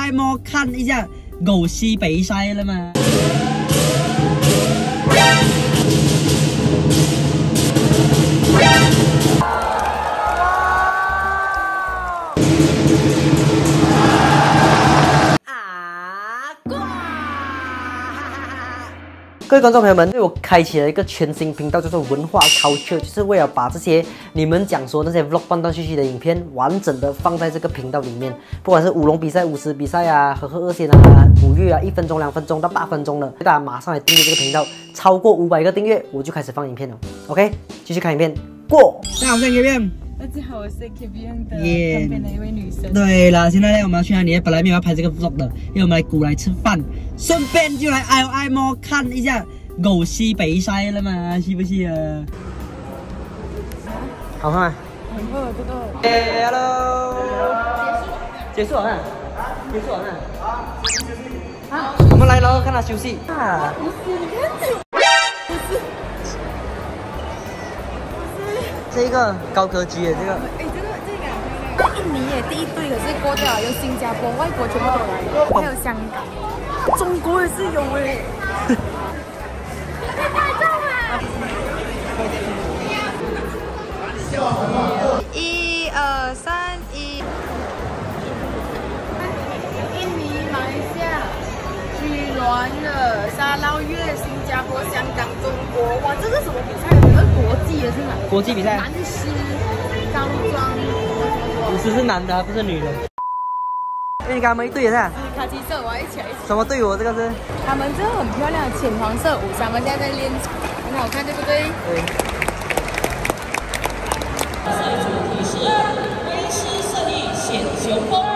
爱莫看一下狗西北塞了吗？各位观众朋友们，我开启了一个全新频道，叫做文化 culture， 就是为了把这些你们讲说那些 vlog 断断续续的影片，完整的放在这个频道里面。不管是舞龙比赛、舞狮比赛啊，和二仙啊、古乐啊，1分钟、2分钟到8分钟的，大家马上来订阅这个频道，超过500个订阅，我就开始放影片了。OK， 继续看影片，过。大家好，我是 KBM。 大家好，我是 KBM 的旁边的一位女生。 对了，现在呢，我们要去哪里？本来没有要拍这个 vlog 的，因为我们来古来吃饭，顺便就来爱莫看一下狗西北塞了嘛，是不是啊？好看吗？ 很饿，这个。 Hello， 结束了呢？结束了呢？啊，我们来了，看他休息啊。不是，你看这。这个高科技耶，这个。 哎，这个在印尼耶，第一队可是过掉了，有新加坡，外国全部都来了，还有香港，中国也是有哎。太大众了。1、2、3、1。印尼、马来西亚、居銮的沙捞越、新加坡、香港、中国，哇，这是什么比赛？这是国际的是吗？ 国际比赛。 男狮、高装。 舞狮是男的，还不是女的。哎，你跟他们一队的是吧？ 卡其色，我要一起。 什么队伍？这个是？ 他们这个很漂亮，浅黄色舞衫，他们现在在练，很好看，对不对？ 对。 比赛主题是威狮胜利显雄风。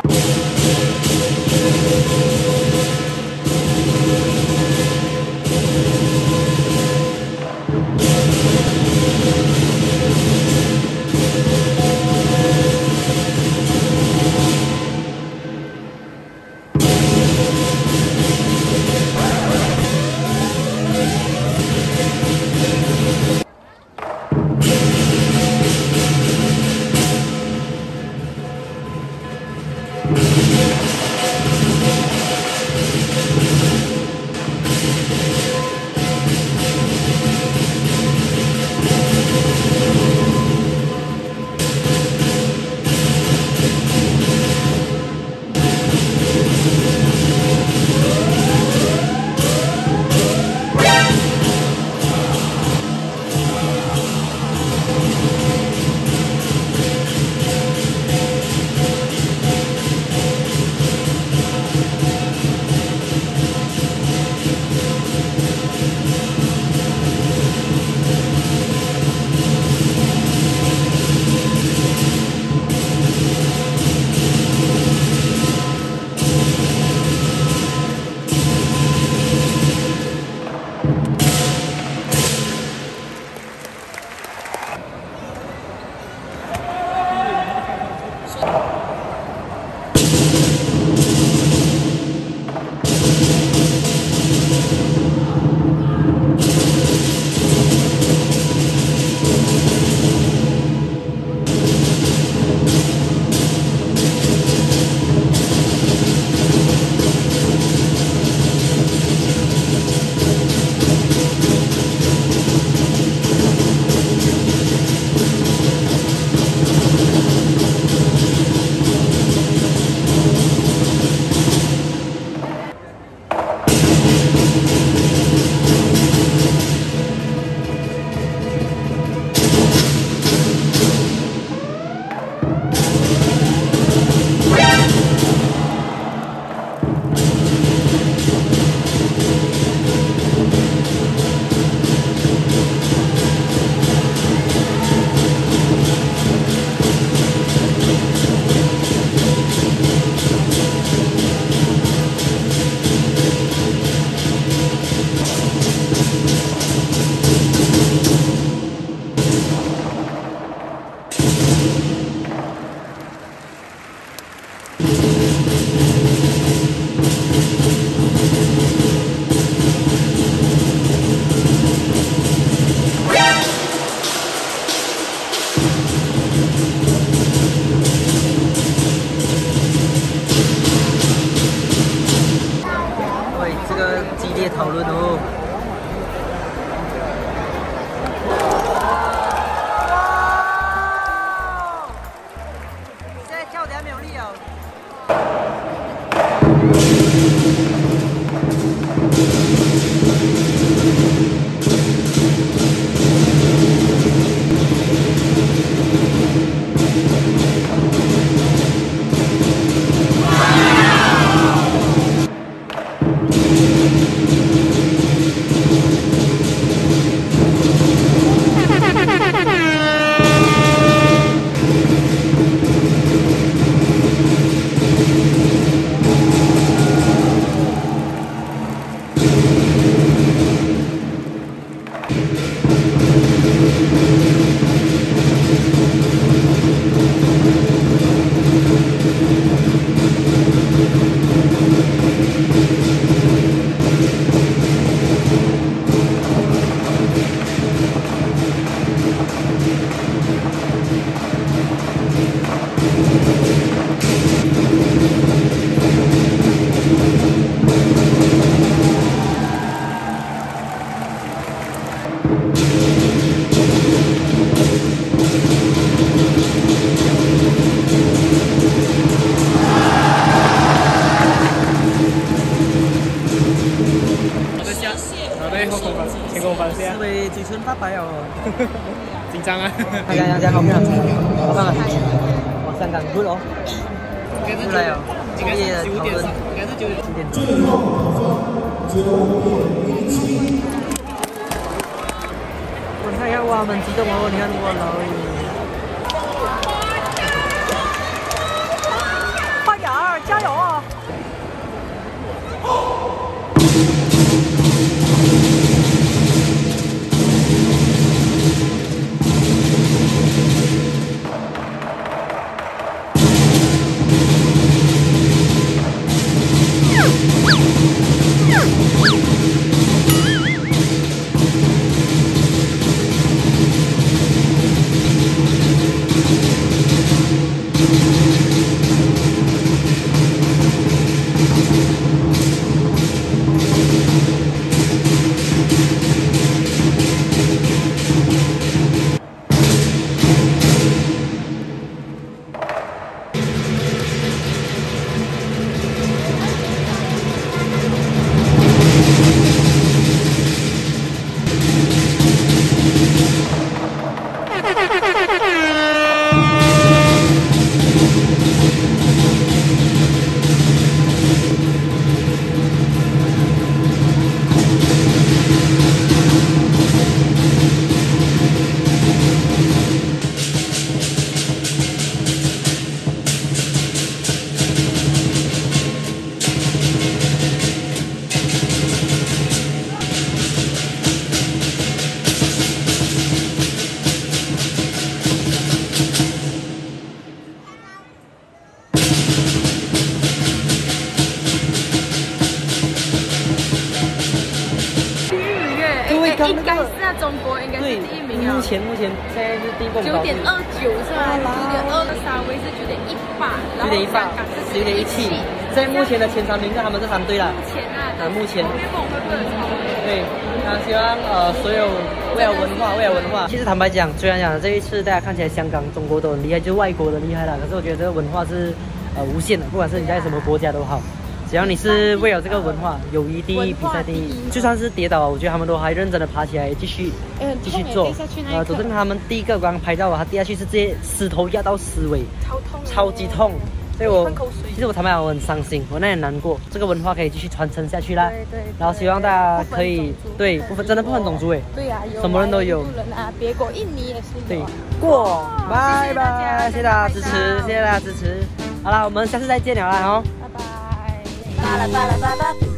烈讨论哦。现在跳等下没有力了。 天空方向。 思维嘴唇发白哦。 紧张啊！ 大家好看，好看啊！哇，香港 good 哦。出来哦，今夜的讨论应该是9点。 我看一下，哇，很激动哦！你看我老爷，快点儿，加油啊！ 应该是在中国应该是第一名啊。 目前现在是第一名。 9.29是吧？9.2，沙威是9.18，然后香港是9.17。 现在目前的前3名是他们这3队了。目前。对，那希望所有为了文化。其实坦白讲，虽然讲这一次大家看起来香港、中国都很厉害，就是外国的厉害了，可是我觉得这个文化是无限的，不管是你在什么国家都好。只要你是为了这个文化，友谊第一，比赛第一，就算是跌倒，我觉得他们都还认真的爬起来，继续做。佐证他们第一个刚拍到他跌下去是直接石头压到尸尾，超级痛。所以其实我坦白讲，我很伤心，我那也难过。这个文化可以继续传承下去啦。对。然后希望大家可以真的不分种族对啊， 什么人都有。 别国印尼也是。 对，拜拜，谢谢大家支持，好啦，我们下次再见了啦哦。 巴拉巴拉巴拉。